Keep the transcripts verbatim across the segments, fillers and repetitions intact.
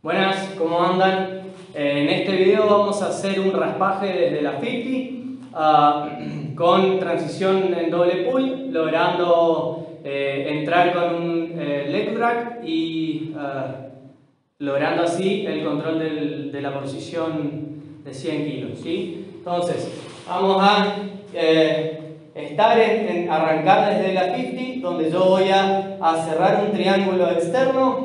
Buenas, ¿cómo andan? En este video vamos a hacer un raspaje desde la cincuenta uh, con transición en doble pull, logrando eh, entrar con un eh, leg drag y uh, logrando así el control del, de la posición de cien kilos, ¿sí? Entonces, vamos a eh, estar en, en arrancar desde la cincuenta, donde yo voy a, a cerrar un triángulo externo.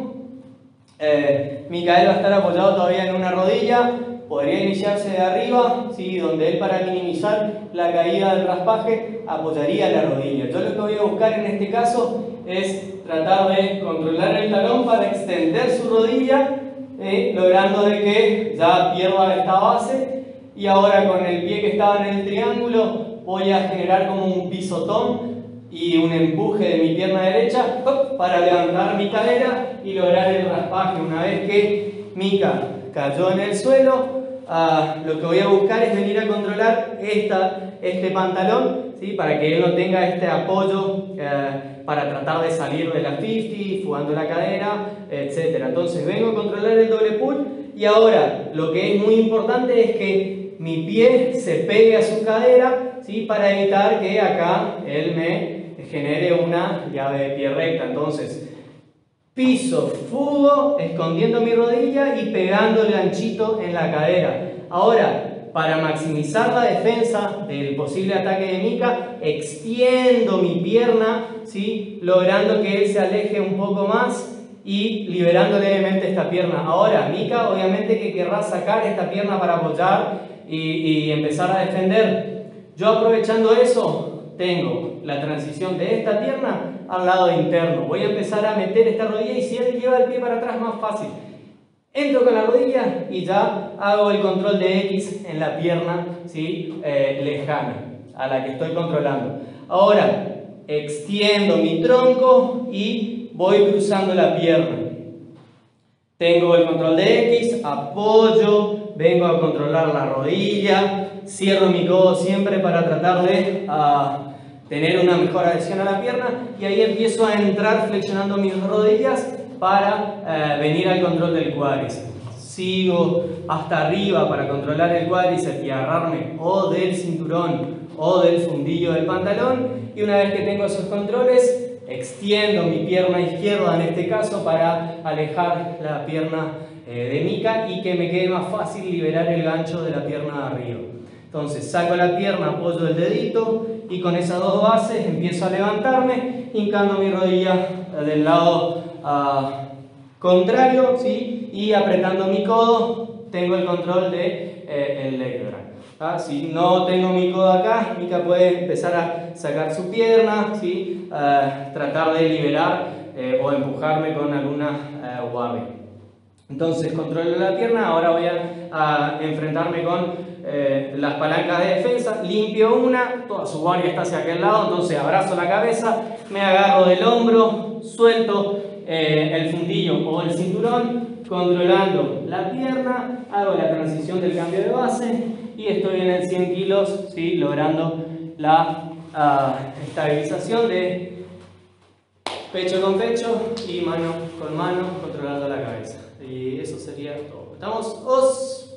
Eh, Micael va a estar apoyado todavía en una rodilla, podría iniciarse de arriba, ¿sí? Donde él, para minimizar la caída del raspaje, apoyaría la rodilla. Yo lo que voy a buscar en este caso es tratar de controlar el talón para extender su rodilla, eh, logrando de que ya pierda esta base, y ahora con el pie que estaba en el triángulo voy a generar como un pisotón y un empuje de mi pierna derecha para levantar mi cadera y lograr el raspaje. Una vez que Mika cayó en el suelo, uh, lo que voy a buscar es venir a controlar esta, este pantalón, ¿sí? Para que él no tenga este apoyo uh, para tratar de salir de la cincuenta, fugando la cadera, etcétera. Entonces vengo a controlar el doble pull, y ahora lo que es muy importante es que mi pie se pegue a su cadera, ¿sí? Para evitar que acá él me genere una llave de pie recta. Entonces, piso, fugo, escondiendo mi rodilla y pegando el ganchito en la cadera. Ahora, para maximizar la defensa del posible ataque de Mika, extiendo mi pierna, ¿sí? Logrando que él se aleje un poco más y liberando levemente esta pierna. Ahora, Mika obviamente que querrá sacar esta pierna para apoyar y, y empezar a defender. Yo, aprovechando eso, tengo la transición de esta pierna al lado interno. Voy a empezar a meter esta rodilla, y si él lleva el pie para atrás, más fácil. Entro con la rodilla y ya hago el control de X en la pierna, ¿sí? eh, lejana a la que estoy controlando. Ahora extiendo mi tronco y voy cruzando la pierna. Tengo el control de X, apoyo, vengo a controlar la rodilla, cierro mi codo siempre para tratar de uh, tener una mejor adhesión a la pierna, y ahí empiezo a entrar flexionando mis rodillas para uh, venir al control del cuádriceps. Sigo hasta arriba para controlar el cuádriceps y agarrarme o del cinturón o del fundillo del pantalón, y una vez que tengo esos controles, extiendo mi pierna izquierda en este caso para alejar la pierna eh, de Mika y que me quede más fácil liberar el gancho de la pierna de arriba. Entonces saco la pierna, apoyo el dedito y con esas dos bases empiezo a levantarme, hincando mi rodilla del lado uh, contrario, ¿sí? Y apretando mi codo. Tengo el control de eh, el leg drag. ¿Ah? Si no tengo mi codo acá, Mika puede empezar a sacar su pierna, ¿sí? Uh, tratar de liberar eh, o empujarme con alguna uh, guardia. Entonces controlo la pierna. Ahora voy a, a enfrentarme con eh, las palancas de defensa. Limpio una, toda su guardia está hacia aquel lado, entonces abrazo la cabeza, me agarro del hombro, suelto eh, el fundillo o el cinturón, controlando la pierna, hago la transición del cambio de base y estoy en el cien kilos, ¿sí? Logrando la uh, estabilización de pecho con pecho y mano con mano, controlando la cabeza. Y eso sería todo. ¿Estamos? ¡Os!